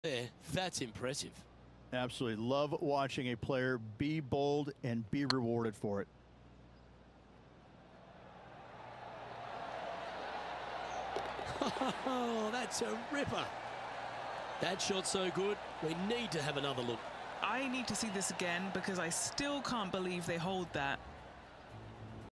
There, that's impressive. Absolutely. Love watching a player be bold and be rewarded for it. Oh, that's a ripper. That shot's so good, we need to have another look. I need to see this again because I still can't believe they hold that.